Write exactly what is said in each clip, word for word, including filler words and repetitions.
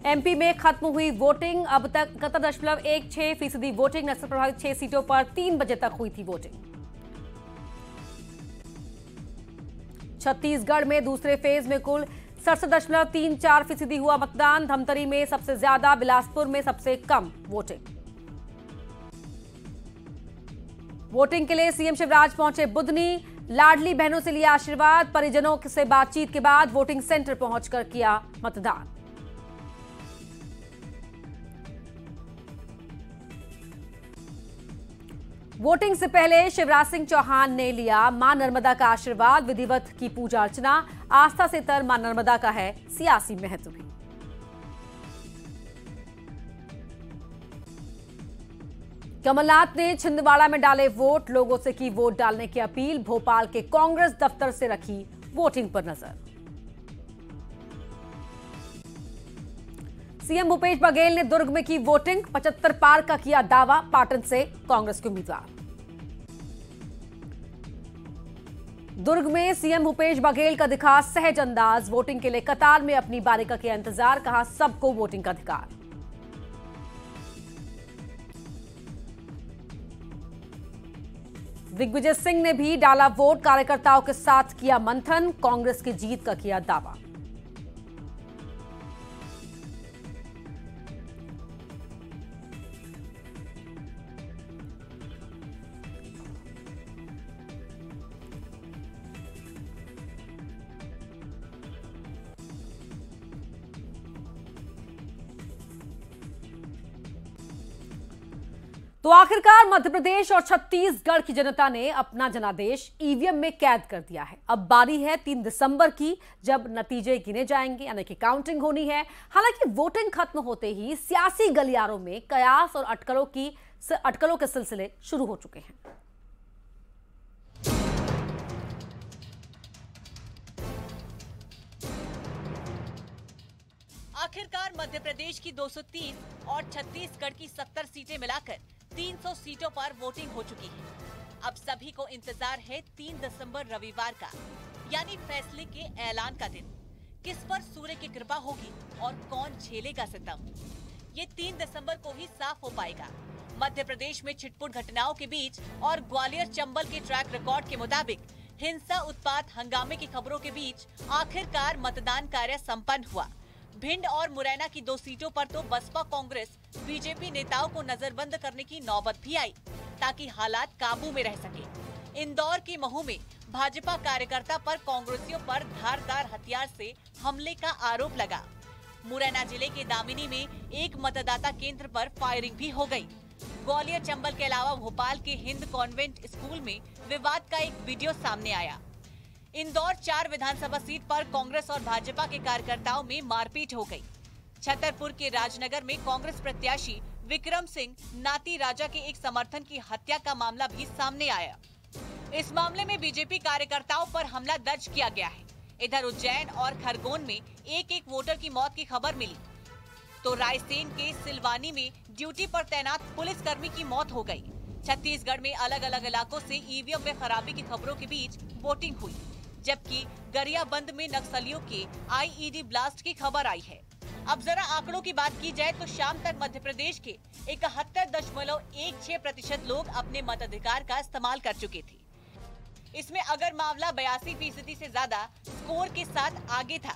MP में खत्म हुई वोटिंग। अब तक इकहत्तर दशमलव एक छह फीसदी वोटिंग। नक्सल प्रभावित छह सीटों पर तीन बजे तक हुई थी वोटिंग। छत्तीसगढ़ में दूसरे फेज में कुल सड़सठ दशमलव तीन चार फीसदी हुआ मतदान। धमतरी में सबसे ज्यादा, बिलासपुर में सबसे कम वोटिंग। वोटिंग के लिए सीएम शिवराज पहुंचे बुधनी। लाडली बहनों से लिया आशीर्वाद। परिजनों से बातचीत के बाद वोटिंग सेंटर पहुंचकर किया मतदान। वोटिंग से पहले शिवराज सिंह चौहान ने लिया मां नर्मदा का आशीर्वाद। विधिवत की पूजा अर्चना। आस्था से तर मां नर्मदा का है सियासी महत्व भी। कमलनाथ ने छिंदवाड़ा में डाले वोट। लोगों से की वोट डालने की अपील। भोपाल के कांग्रेस दफ्तर से रखी वोटिंग पर नजर। सीएम भूपेश बघेल ने दुर्ग में की वोटिंग। पचहत्तर पार का किया दावा पाटन से कांग्रेस के उम्मीदवार। दुर्ग में सीएम भूपेश बघेल का दिखा सहज अंदाज। वोटिंग के लिए कतार में अपनी बारी का किया इंतजार। कहा सबको वोटिंग का अधिकार। दिग्विजय सिंह ने भी डाला वोट। कार्यकर्ताओं के साथ किया मंथन। कांग्रेस की जीत का किया दावा। तो आखिरकार मध्य प्रदेश और छत्तीसगढ़ की जनता ने अपना जनादेश ईवीएम में कैद कर दिया है। अब बारी है तीन दिसंबर की, जब नतीजे गिने जाएंगे, यानी कि काउंटिंग होनी है। हालांकि वोटिंग खत्म होते ही सियासी गलियारों में कयास और अटकलों की अटकलों के सिलसिले शुरू हो चुके हैं। आखिरकार मध्य प्रदेश की दो सौ तीस और छत्तीसगढ़ की सत्तर सीटें मिलाकर तीन सौ सीटों पर वोटिंग हो चुकी है। अब सभी को इंतजार है तीन दिसंबर रविवार का, यानी फैसले के ऐलान का दिन। किस पर सूर्य की कृपा होगी और कौन झेलेगा सितम, ये तीन दिसंबर को ही साफ हो पाएगा। मध्य प्रदेश में छिटपुट घटनाओं के बीच और ग्वालियर चंबल के ट्रैक रिकॉर्ड के मुताबिक हिंसा, उत्पात, हंगामे की खबरों के बीच आखिरकार मतदान कार्य संपन्न हुआ। भिंड और मुरैना की दो सीटों पर तो बसपा, कांग्रेस, बीजेपी नेताओं को नजरबंद करने की नौबत भी आई, ताकि हालात काबू में रह सके। इंदौर के महू में भाजपा कार्यकर्ता पर कांग्रेसियों पर धारदार हथियार से हमले का आरोप लगा। मुरैना जिले के दामिनी में एक मतदाता केंद्र पर फायरिंग भी हो गई। ग्वालियर, चंबल के अलावा भोपाल के हिंद कॉन्वेंट स्कूल में विवाद का एक वीडियो सामने आया। इंदौर चार विधानसभा सीट पर कांग्रेस और भाजपा के कार्यकर्ताओं में मारपीट हो गई। छतरपुर के राजनगर में कांग्रेस प्रत्याशी विक्रम सिंह नाती राजा के एक समर्थन की हत्या का मामला भी सामने आया। इस मामले में बीजेपी कार्यकर्ताओं पर हमला दर्ज किया गया है। इधर उज्जैन और खरगोन में एक एक वोटर की मौत की खबर मिली, तो रायसेन के सिलवानी में ड्यूटी पर तैनात पुलिसकर्मी की मौत हो गई। छत्तीसगढ़ में अलग अलग इलाकों से ईवीएम में खराबी की खबरों के बीच वोटिंग हुई, जबकि गरियाबंद में नक्सलियों के आईईडी ब्लास्ट की खबर आई है। अब जरा आंकड़ों की बात की जाए तो शाम तक मध्य प्रदेश के इकहत्तर दशमलव एक छह प्रतिशत लोग अपने मताधिकार का इस्तेमाल कर चुके थे। इसमें अगर मामला बयासी फीसदी से ज्यादा स्कोर के साथ आगे था,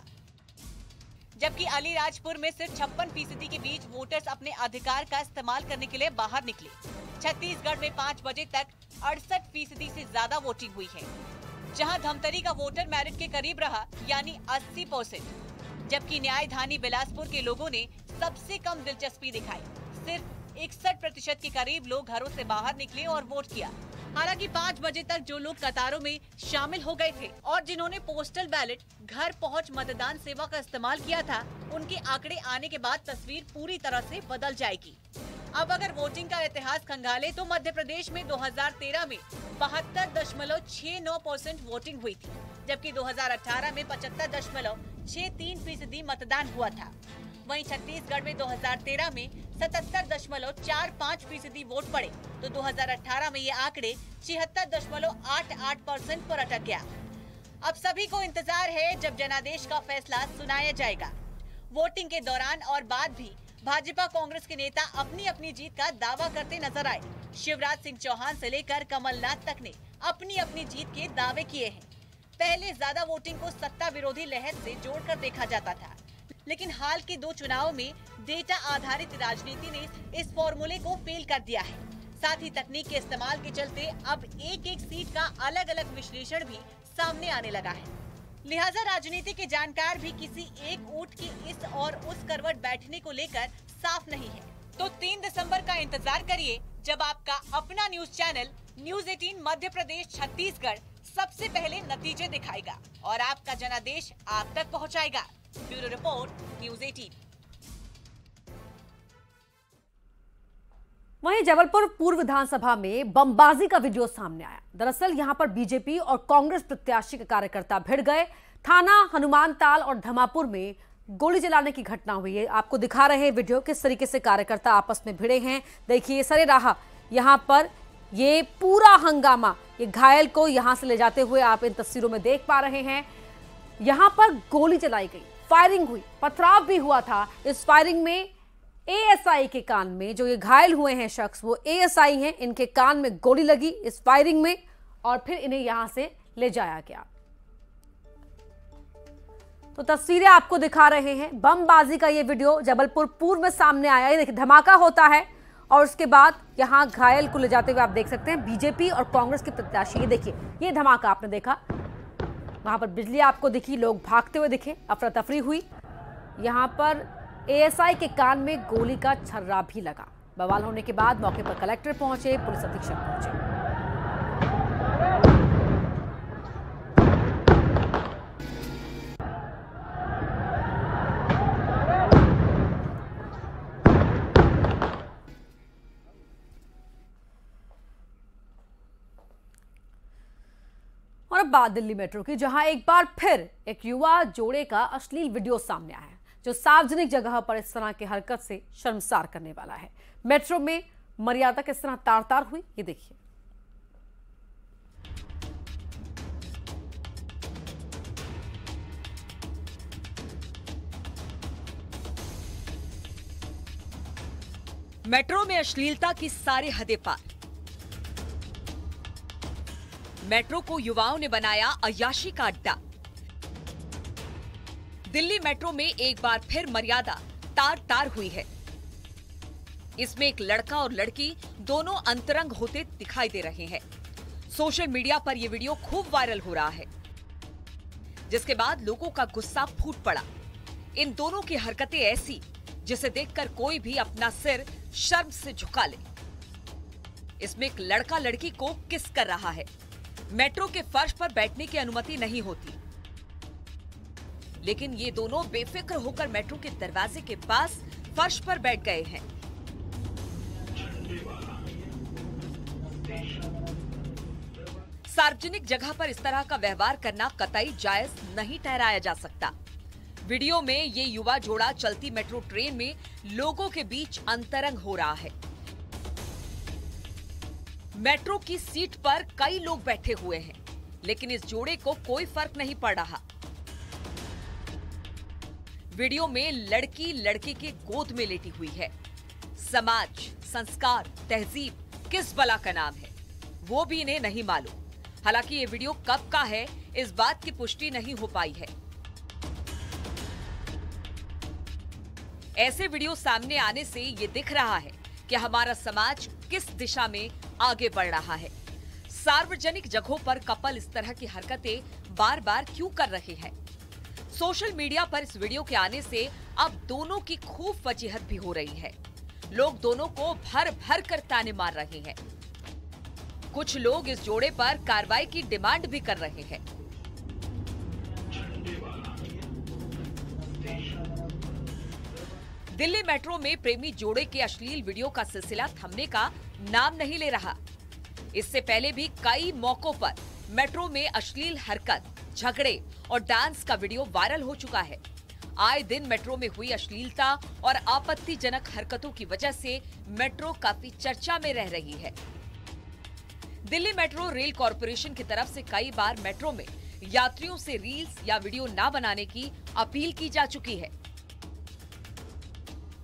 जबकि अलीराजपुर में सिर्फ छप्पन फीसदी के बीच वोटर्स अपने अधिकार का इस्तेमाल करने के लिए बाहर निकले। छत्तीसगढ़ में पाँच बजे तक अड़सठ फीसदी से ज्यादा वोटिंग हुई है, जहां धमतरी का वोटर मेरिट के करीब रहा, यानी अस्सी परसेंट, जबकि न्यायधानी बिलासपुर के लोगों ने सबसे कम दिलचस्पी दिखाई। सिर्फ इकसठ प्रतिशत के करीब लोग घरों से बाहर निकले और वोट किया। हालांकि पाँच बजे तक जो लोग कतारों में शामिल हो गए थे और जिन्होंने पोस्टल बैलेट घर पहुंच मतदान सेवा का इस्तेमाल किया था, उनके आंकड़े आने के बाद तस्वीर पूरी तरह से बदल जाएगी। अब अगर वोटिंग का इतिहास खंगाले तो मध्य प्रदेश में दो हज़ार तेरह में बहत्तर दशमलव छह नौ परसेंट वोटिंग हुई थी, जबकि दो हज़ार अठारह में पचहत्तर दशमलव छह तीन फीसदी मतदान हुआ था। वहीं छत्तीसगढ़ में दो हज़ार तेरह में सतहत्तर दशमलव चार पाँच फीसदी वोट पड़े, तो दो हज़ार अठारह में ये आंकड़े छिहत्तर दशमलव आठ आठ परसेंट पर अटक गया। अब सभी को इंतजार है जब जनादेश का फैसला सुनाया जाएगा। वोटिंग के दौरान और बाद भी भाजपा कांग्रेस के नेता अपनी अपनी जीत का दावा करते नजर आए। शिवराज सिंह चौहान से लेकर कमलनाथ तक ने अपनी अपनी जीत के दावे किए हैं। पहले ज्यादा वोटिंग को सत्ता विरोधी लहर से जोड़कर देखा जाता था, लेकिन हाल के दो चुनाव में डेटा आधारित राजनीति ने इस फॉर्मूले को फेल कर दिया है। साथ ही तकनीक के इस्तेमाल के चलते अब एक एक सीट का अलग अलग विश्लेषण भी सामने आने लगा है। लिहाजा राजनीति के जानकार भी किसी एक ऊंट की इस और उस करवट बैठने को लेकर साफ नहीं है। तो तीन दिसंबर का इंतजार करिए, जब आपका अपना न्यूज चैनल न्यूज अठारह मध्य प्रदेश छत्तीसगढ़ सबसे पहले नतीजे दिखाएगा और आपका जनादेश आप तक पहुंचाएगा। ब्यूरो रिपोर्ट, न्यूज अठारह। वहीं जबलपुर पूर्व विधानसभा में बमबाजी का वीडियो सामने आया। दरअसल यहां पर बीजेपी और कांग्रेस प्रत्याशी के कार्यकर्ता भिड़ गए। थाना हनुमानताल और धमापुर में गोली चलाने की घटना हुई है। आपको दिखा रहे हैं वीडियो, किस तरीके से कार्यकर्ता आपस में भिड़े हैं। देखिए सरेराह यहां पर ये पूरा हंगामा, ये घायल को यहां से ले जाते हुए आप इन तस्वीरों में देख पा रहे हैं। यहां पर गोली चलाई गई, फायरिंग हुई, पथराव भी हुआ था। इस फायरिंग में एएसआई के कान में, जो ये घायल हुए हैं शख्स वो एएसआई हैं, इनके कान में गोली लगी इस फायरिंग में और फिर इन्हें यहां से ले जाया गया। तो तस्वीरें आपको दिखा रहे हैं। बमबाजी का ये वीडियो जबलपुर पूर्व में सामने आया है। देखिए धमाका होता है और उसके बाद यहां घायल को ले जाते हुए आप देख सकते हैं बीजेपी और कांग्रेस के प्रत्याशी। ये देखिए, ये धमाका आपने देखा, वहां पर बिजली आपको दिखी, लोग भागते हुए दिखे, अफरा तफरी हुई। यहां पर एएसआई के कान में गोली का छर्रा भी लगा। बवाल होने के बाद मौके पर कलेक्टर पहुंचे, पुलिस अधीक्षक पहुंचे। और अब बात दिल्ली मेट्रो की, जहां एक बार फिर एक युवा जोड़े का अश्लील वीडियो सामने आया है, जो सार्वजनिक जगह पर इस तरह की हरकत से शर्मसार करने वाला है। मेट्रो में मर्यादा किस तरह तार तार हुई, ये देखिए। मेट्रो में अश्लीलता की सारी हदें पार। मेट्रो को युवाओं ने बनाया अय्याशी का अड्डा। दिल्ली मेट्रो में एक बार फिर मर्यादा तार तार हुई है। इसमें एक लड़का और लड़की दोनों अंतरंग होते दिखाई दे रहे हैं। सोशल मीडिया पर यह वीडियो खूब वायरल हो रहा है, जिसके बाद लोगों का गुस्सा फूट पड़ा। इन दोनों की हरकतें ऐसी जिसे देखकर कोई भी अपना सिर शर्म से झुका ले। इसमें एक लड़का लड़की को किस कर रहा है। मेट्रो के फर्श पर बैठने की अनुमति नहीं होती, लेकिन ये दोनों बेफिक्र होकर मेट्रो के दरवाजे के पास फर्श पर बैठ गए हैं। सार्वजनिक जगह पर इस तरह का व्यवहार करना कतई जायज नहीं ठहराया जा सकता। वीडियो में ये युवा जोड़ा चलती मेट्रो ट्रेन में लोगों के बीच अंतरंग हो रहा है। मेट्रो की सीट पर कई लोग बैठे हुए हैं, लेकिन इस जोड़े को कोई फर्क नहीं पड़ रहा। वीडियो में लड़की लड़के के गोद में लेटी हुई है। समाज, संस्कार, तहजीब किस बला का नाम है, वो भी इन्हें नहीं मालूम। हालांकि ये वीडियो कब का है, इस बात की पुष्टि नहीं हो पाई है। ऐसे वीडियो सामने आने से ये दिख रहा है कि हमारा समाज किस दिशा में आगे बढ़ रहा है। सार्वजनिक जगहों पर कपल इस तरह की हरकतें बार बार क्यों कर रहे हैं। सोशल मीडिया पर इस वीडियो के आने से अब दोनों की खूब वजीहत भी हो रही है। लोग दोनों को भर भर कर ताने मार रहे हैं। कुछ लोग इस जोड़े पर कार्रवाई की डिमांड भी कर रहे हैं। दिल्ली मेट्रो में प्रेमी जोड़े के अश्लील वीडियो का सिलसिला थमने का नाम नहीं ले रहा। इससे पहले भी कई मौकों पर मेट्रो में अश्लील हरकत, झगड़े और डांस का वीडियो वायरल हो चुका है। आए दिन मेट्रो में हुई अश्लीलता और आपत्तिजनक हरकतों की वजह से मेट्रो काफी चर्चा में रह रही है। दिल्ली मेट्रो रेल कॉरपोरेशन की तरफ से कई बार मेट्रो में यात्रियों से रील्स या वीडियो ना बनाने की अपील की जा चुकी है।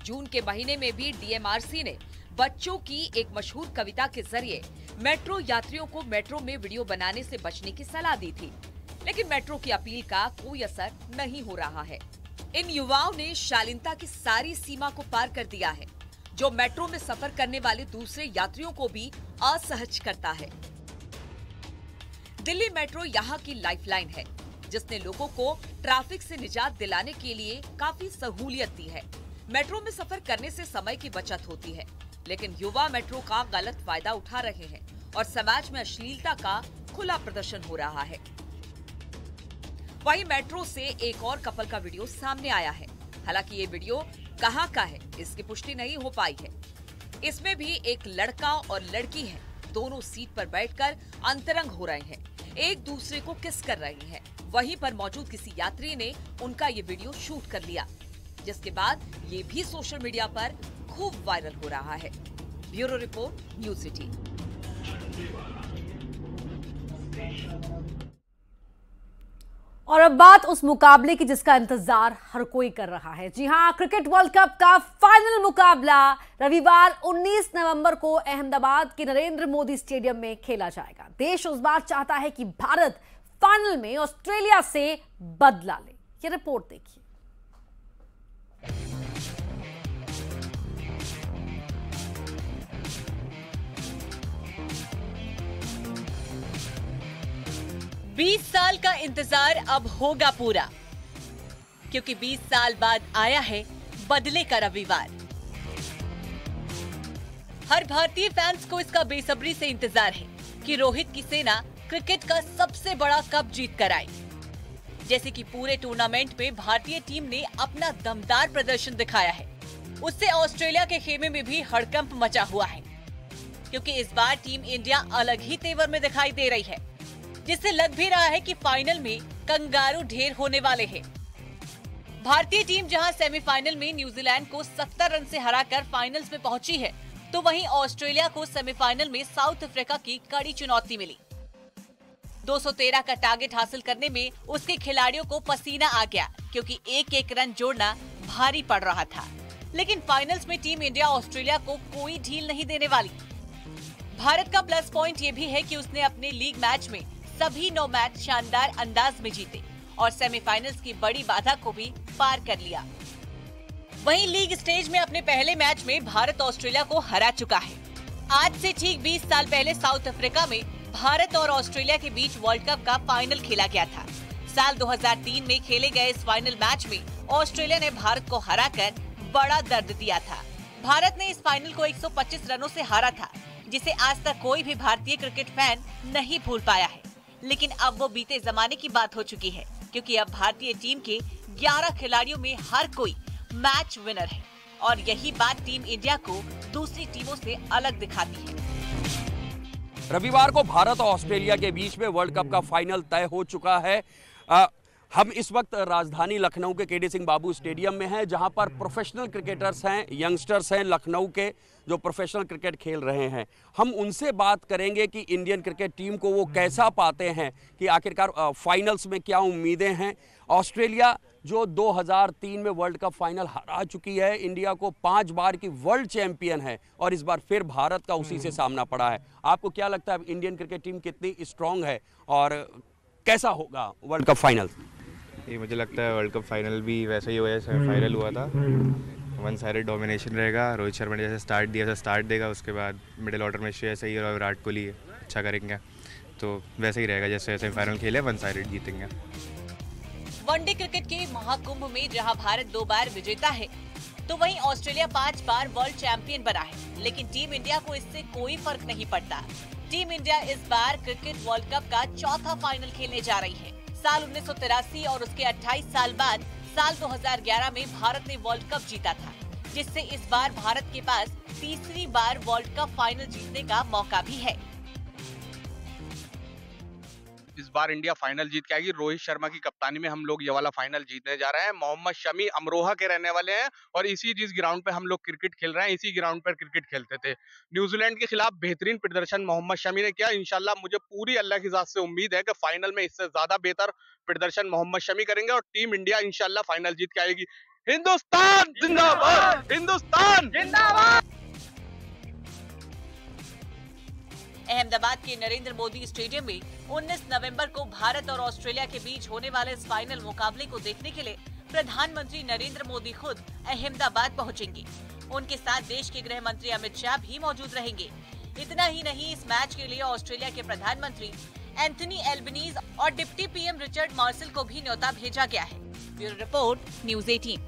जून के महीने में भी डीएमआरसी ने बच्चों की एक मशहूर कविता के जरिए मेट्रो यात्रियों को मेट्रो में वीडियो बनाने से बचने की सलाह दी थी, लेकिन मेट्रो की अपील का कोई असर नहीं हो रहा है। इन युवाओं ने शालीनता की सारी सीमा को पार कर दिया है, जो मेट्रो में सफर करने वाले दूसरे यात्रियों को भी असहज करता है। दिल्ली मेट्रो यहाँ की लाइफलाइन है, जिसने लोगों को ट्रैफिक से निजात दिलाने के लिए काफी सहूलियत दी है। मेट्रो में सफर करने से समय की बचत होती है, लेकिन युवा मेट्रो का गलत फायदा उठा रहे हैं और समाज में अश्लीलता का खुला प्रदर्शन हो रहा है। वहीं मेट्रो से एक और कपल का वीडियो सामने आया है। हालांकि ये वीडियो कहां का है, इसकी पुष्टि नहीं हो पाई है। इसमें भी एक लड़का और लड़की है, दोनों सीट पर बैठकर अंतरंग हो रहे हैं, एक दूसरे को किस कर रहे हैं। वहीं पर मौजूद किसी यात्री ने उनका ये वीडियो शूट कर लिया, जिसके बाद ये भी सोशल मीडिया पर खूब वायरल हो रहा है। Bureau report, news city. और अब बात उस मुकाबले की जिसका इंतजार हर कोई कर रहा है। जी हां, क्रिकेट वर्ल्ड कप का फाइनल मुकाबला रविवार उन्नीस नवंबर को अहमदाबाद के नरेंद्र मोदी स्टेडियम में खेला जाएगा। देश उस बार चाहता है कि भारत फाइनल में ऑस्ट्रेलिया से बदला ले। ये रिपोर्ट देखिए। बीस साल का इंतजार अब होगा पूरा, क्योंकि बीस साल बाद आया है बदले का रविवार। हर भारतीय फैंस को इसका बेसब्री से इंतजार है कि रोहित की सेना क्रिकेट का सबसे बड़ा कप जीत कर आई। जैसे कि पूरे टूर्नामेंट में भारतीय टीम ने अपना दमदार प्रदर्शन दिखाया है, उससे ऑस्ट्रेलिया के खेमे में भी हड़कंप मचा हुआ है, क्योंकि इस बार टीम इंडिया अलग ही तेवर में दिखाई दे रही है, जिससे लग भी रहा है कि फाइनल में कंगारू ढेर होने वाले हैं। भारतीय टीम जहां सेमीफाइनल में न्यूजीलैंड को सत्तर रन से हराकर फाइनल्स में पहुंची है, तो वहीं ऑस्ट्रेलिया को सेमीफाइनल में साउथ अफ्रीका की कड़ी चुनौती मिली। दो सौ तेरह का टारगेट हासिल करने में उसके खिलाड़ियों को पसीना आ गया, क्योंकि एक एक रन जोड़ना भारी पड़ रहा था। लेकिन फाइनल्स में टीम इंडिया ऑस्ट्रेलिया को कोई ढील नहीं देने वाली। भारत का प्लस पॉइंट ये भी है कि उसने अपने लीग मैच में सभी नौ मैच शानदार अंदाज में जीते और सेमीफाइनल्स की बड़ी बाधा को भी पार कर लिया। वहीं लीग स्टेज में अपने पहले मैच में भारत ऑस्ट्रेलिया को हरा चुका है। आज से ठीक बीस साल पहले साउथ अफ्रीका में भारत और ऑस्ट्रेलिया के बीच वर्ल्ड कप का फाइनल खेला गया था। साल दो हज़ार तीन में खेले गए इस फाइनल मैच में ऑस्ट्रेलिया ने भारत को हराकर बड़ा दर्द दिया था। भारत ने इस फाइनल को एक सौ पच्चीस रनों से हारा था, जिसे आज तक कोई भी भारतीय क्रिकेट फैन नहीं भूल पाया है। लेकिन अब वो बीते जमाने की बात हो चुकी है, क्योंकि अब भारतीय टीम के ग्यारह खिलाड़ियों में हर कोई मैच विनर है और यही बात टीम इंडिया को दूसरी टीमों से अलग दिखाती है। रविवार को भारत और ऑस्ट्रेलिया के बीच में वर्ल्ड कप का फाइनल तय हो चुका है। आ, हम इस वक्त राजधानी लखनऊ के केडी सिंह बाबू स्टेडियम में हैं, जहां पर प्रोफेशनल क्रिकेटर्स हैं, यंगस्टर्स हैं लखनऊ के जो प्रोफेशनल क्रिकेट खेल रहे हैं। हम उनसे बात करेंगे कि इंडियन क्रिकेट टीम को वो कैसा पाते हैं, कि आखिरकार फाइनल्स में क्या उम्मीदें हैं। ऑस्ट्रेलिया जो दो हज़ार तीन में वर्ल्ड कप फाइनल हरा चुकी है, इंडिया को पांच बार की वर्ल्ड चैंपियन है और इस बार फिर भारत का उसी से सामना पड़ा है। आपको क्या लगता है इंडियन क्रिकेट टीम कितनी स्ट्रांग है और कैसा होगा वर्ल्ड कप फाइनल? ये मुझे लगता है वर्ल्ड कप फाइनल भी वैसा ही होगा जैसे फाइनल हुआ था। वन साइडेड डोमिनेशन रहेगा। रोहित शर्मा ने जैसे स्टार्ट दिया ऐसा स्टार्ट देगा, उसके बाद मिडिल ऑर्डर में श्रेयस अय्यर और विराट कोहली अच्छा करेंगे, तो वैसे ही रहेगा जैसे सेमीफाइनल खेले वन साइडेड जीतेंगे। वनडे क्रिकेट के महाकुंभ में जहां भारत दो बार विजेता है, तो वहीं ऑस्ट्रेलिया पांच बार वर्ल्ड चैंपियन बना है। लेकिन टीम इंडिया को इससे कोई फर्क नहीं पड़ता। टीम इंडिया इस बार क्रिकेट वर्ल्ड कप का चौथा फाइनल खेलने जा रही है। साल उन्नीस सौ तिरासी और उसके अट्ठाईस साल बाद साल दो हज़ार ग्यारह में भारत ने वर्ल्ड कप जीता था, जिससे इस बार भारत के पास तीसरी बार वर्ल्ड कप फाइनल जीतने का मौका भी है। इस बार इंडिया फाइनल जीत के आएगी। रोहित शर्मा की कप्तानी में हम लोग ये वाला फाइनल जीतने जा रहे हैं। मोहम्मद शमी अमरोहा के रहने वाले हैं और इसी जिस ग्राउंड पे हम लोग क्रिकेट खेल रहे हैं, इसी ग्राउंड पर क्रिकेट खेलते थे। न्यूजीलैंड के खिलाफ बेहतरीन प्रदर्शन मोहम्मद शमी ने किया। इंशाल्लाह मुझे पूरी अल्लाह की जात से उम्मीद है कि फाइनल में इससे ज्यादा बेहतर प्रदर्शन मोहम्मद शमी करेंगे और टीम इंडिया इंशाल्लाह फाइनल जीत के आएगी। हिंदुस्तान जिंदाबाद, हिंदुस्तान जिंदाबाद। अहमदाबाद के नरेंद्र मोदी स्टेडियम में उन्नीस नवंबर को भारत और ऑस्ट्रेलिया के बीच होने वाले इस फाइनल मुकाबले को देखने के लिए प्रधानमंत्री नरेंद्र मोदी खुद अहमदाबाद पहुंचेंगे। उनके साथ देश के गृह मंत्री अमित शाह भी मौजूद रहेंगे। इतना ही नहीं, इस मैच के लिए ऑस्ट्रेलिया के प्रधानमंत्री एंथनी एल्बनीज और डिप्टी पीएम रिचर्ड मार्शल को भी न्योता भेजा गया है। ब्यूरो रिपोर्ट, न्यूज़ अठारह।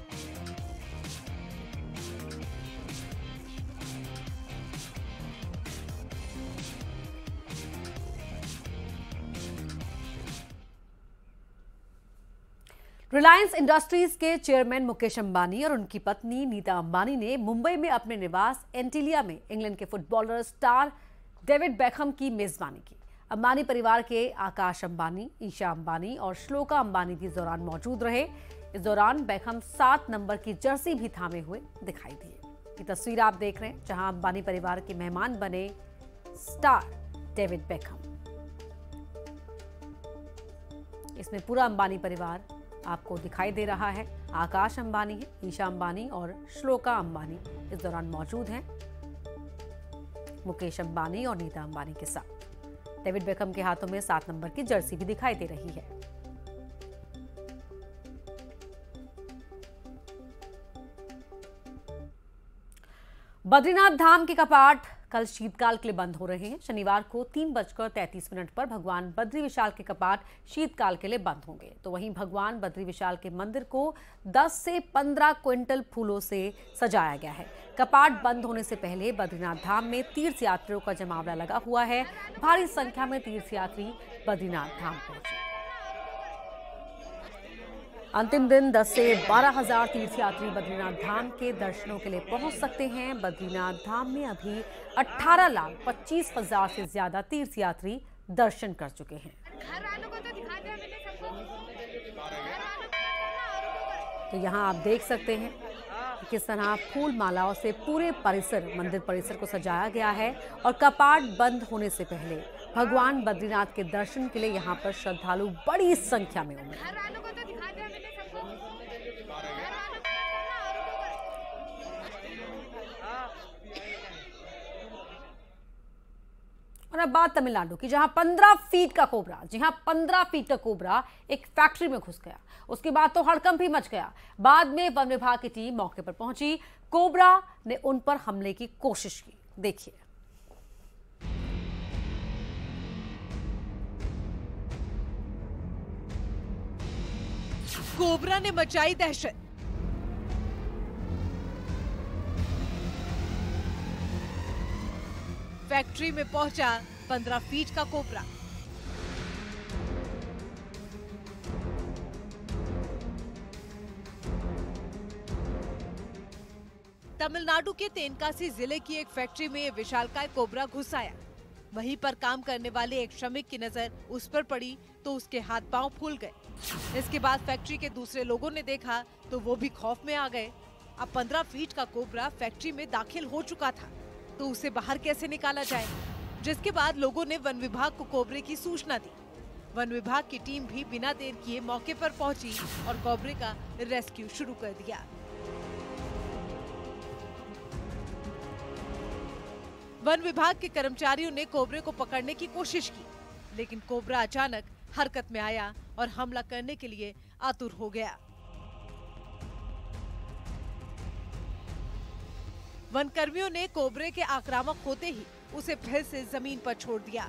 रिलायंस इंडस्ट्रीज के चेयरमैन मुकेश अंबानी और उनकी पत्नी नीता अंबानी ने मुंबई में अपने निवास एंटिलिया में इंग्लैंड के फुटबॉलर स्टार डेविड बेकहम की मेजबानी की। अंबानी परिवार के आकाश अंबानी, ईशा अंबानी और श्लोका अंबानी भी इस दौरान मौजूद रहे। इस दौरान बेकहम सात नंबर की जर्सी भी थामे हुए दिखाई दिए। ये तस्वीर आप देख रहे हैं जहां अंबानी परिवार के मेहमान बने स्टार डेविड बेकहम। इसमें पूरा अंबानी परिवार आपको दिखाई दे रहा है। आकाश अंबानी है, ईशा अंबानी और श्लोका अंबानी इस दौरान मौजूद हैं मुकेश अंबानी और नीता अंबानी के साथ। डेविड बेकहम के हाथों में सात नंबर की जर्सी भी दिखाई दे रही है। बद्रीनाथ धाम के कपाट कल शीतकाल के लिए बंद हो रहे हैं। शनिवार को तीन बजकर तैंतीस मिनट पर भगवान बद्री विशाल के कपाट शीतकाल के लिए बंद होंगे। तो वहीं भगवान बद्री विशाल के मंदिर को दस से पंद्रह क्विंटल फूलों से सजाया गया है। कपाट बंद होने से पहले बद्रीनाथ धाम में तीर्थ यात्रियों का जमावड़ा लगा हुआ है। भारी संख्या में तीर्थयात्री बद्रीनाथ धाम पहुंचे। अंतिम दिन दस से बारह हजार तीर्थयात्री बद्रीनाथ धाम के दर्शनों के लिए पहुंच सकते हैं। बद्रीनाथ धाम में अभी अठारह लाख पच्चीस हजार से ज्यादा तीर्थयात्री दर्शन कर चुके हैं। तो यहां आप देख सकते हैं कि किस तरह फूल मालाओं से पूरे परिसर, मंदिर परिसर को सजाया गया है और कपाट बंद होने से पहले भगवान बद्रीनाथ के दर्शन के लिए यहां पर श्रद्धालु बड़ी संख्या में उमड़े। और अब बात तमिलनाडु की, जहां पंद्रह फीट का कोबरा, जी हां पंद्रह फीट का कोबरा एक फैक्ट्री में घुस गया। उसके बाद तो हड़कंप ही मच गया। बाद में वन विभाग की टीम मौके पर पहुंची। कोबरा ने उन पर हमले की कोशिश की। देखिए। कोबरा ने मचाई दहशत। फैक्ट्री में पहुंचा पंद्रह फीट का कोबरा। तमिलनाडु के तेनकासी जिले की एक फैक्ट्री में विशालकाय कोबरा घुस आया। वहीं पर काम करने वाले एक श्रमिक की नजर उस पर पड़ी तो उसके हाथ पांव फूल गए। इसके बाद फैक्ट्री के दूसरे लोगों ने देखा तो वो भी खौफ में आ गए। अब पंद्रह फीट का कोबरा फैक्ट्री में दाखिल हो चुका था, तो उसे बाहर कैसे निकाला जाए। जिसके बाद लोगों ने वन विभाग को कोबरे की सूचना दी। वन विभाग की टीम भी बिना देर किए मौके पर पहुंची और कोबरे का रेस्क्यू शुरू कर दिया। वन विभाग के कर्मचारियों ने कोबरे को पकड़ने की कोशिश की, लेकिन कोबरा अचानक हरकत में आया और हमला करने के लिए आतुर हो गया। वन कर्मियों ने कोबरे के आक्रामक होते ही उसे फिर से जमीन पर छोड़ दिया।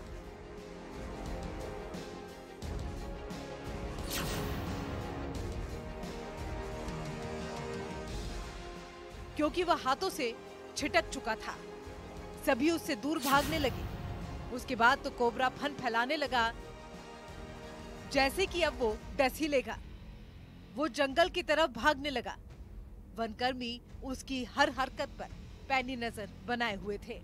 क्योंकि वह हाथों से छिटक चुका था, सभी उससे दूर भागने लगे। उसके बाद तो कोबरा फन फैलाने लगा जैसे कि अब वो डस ही लेगा। वो जंगल की तरफ भागने लगा। वनकर्मी उसकी हर हरकत पर पैनी नजर बनाए हुए थे।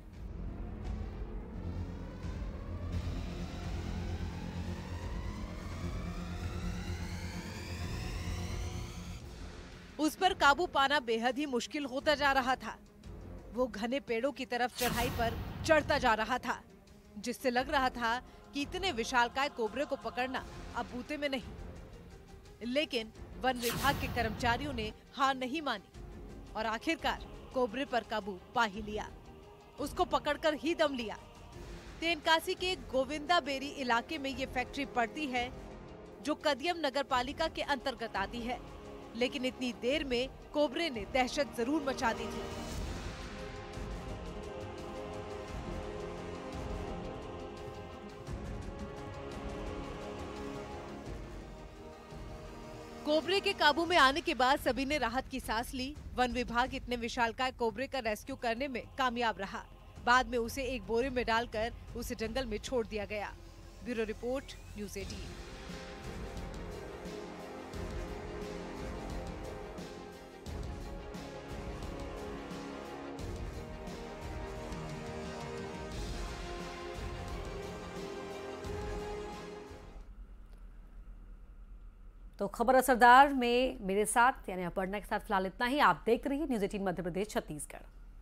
उस पर काबू पाना बेहद ही मुश्किल होता जा रहा था। वो घने पेड़ों की तरफ चढ़ाई पर चढ़ता जा रहा था, जिससे लग रहा था कि इतने विशालकाय कोबरे को पकड़ना अब बूते में नहीं। लेकिन वन विभाग के कर्मचारियों ने हार नहीं मानी और आखिरकार कोबरे पर काबू पा ही लिया। उसको पकड़कर ही दम लिया। तेनकासी के गोविंदा बेरी इलाके में ये फैक्ट्री पड़ती है जो कदियम नगर पालिका के अंतर्गत आती है, लेकिन इतनी देर में कोबरे ने दहशत जरूर मचा दी थी। कोबरे के काबू में आने के बाद सभी ने राहत की सांस ली। वन विभाग इतने विशालकाय कोबरे का रेस्क्यू करने में कामयाब रहा। बाद में उसे एक बोरे में डालकर उसे जंगल में छोड़ दिया गया। ब्यूरो रिपोर्ट, न्यूज़ अठारह। तो खबर असरदार में मेरे साथ यानी अपर्णा के साथ फिलहाल इतना ही। आप देख रही हैं न्यूज़ अठारह मध्य प्रदेश छत्तीसगढ़।